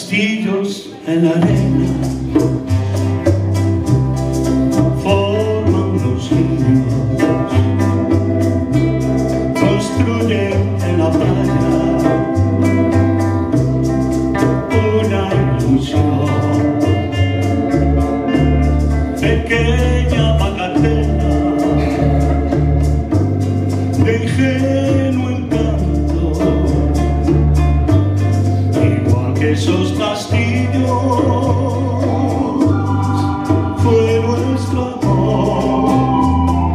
castillos en la arena forman los niños, construyen en la playa una ilusión, pequeña bagatela de ingenuo encanto, igual que esos castillos fue nuestro amor.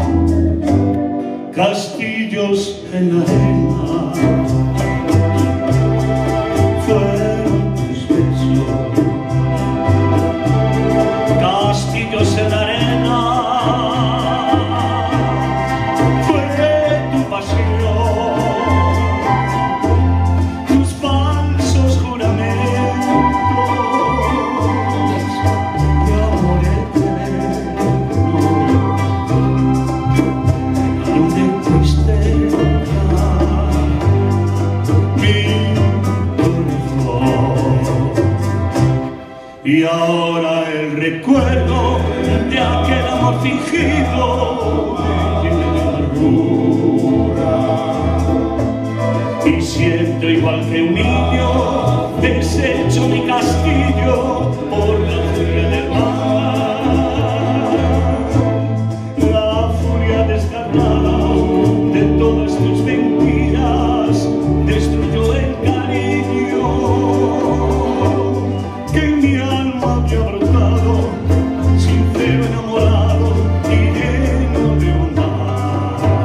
Castillos en la arena fueron tus besos, castillos en la arena fue tu pasión, tus falsos juramentos de amor eterno, de tristeza mi corazón. Y ahora el recuerdo de aquel amor fingido tiene amargura, y siento igual que un niño deshecho mi castillo por la furia del mar, la furia descarnada de todas tus mentiras destruyó el cariño que en mi alma había brotado, sincero, enamorado y lleno de bondad.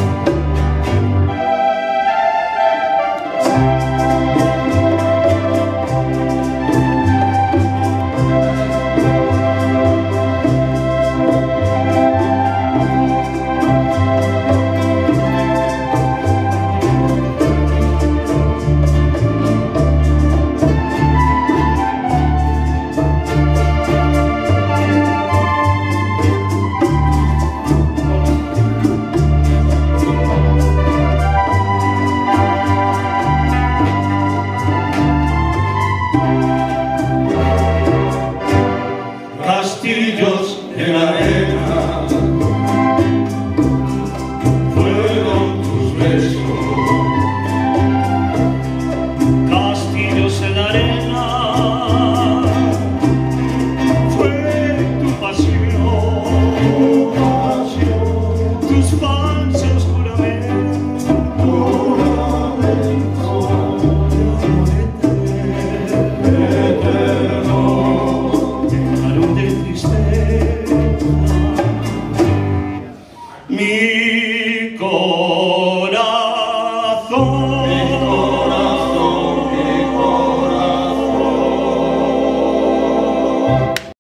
Castillos en la arena fueron tus besos, castillos en la arena fue tu pasión, tus falsos juramentos mi corazón.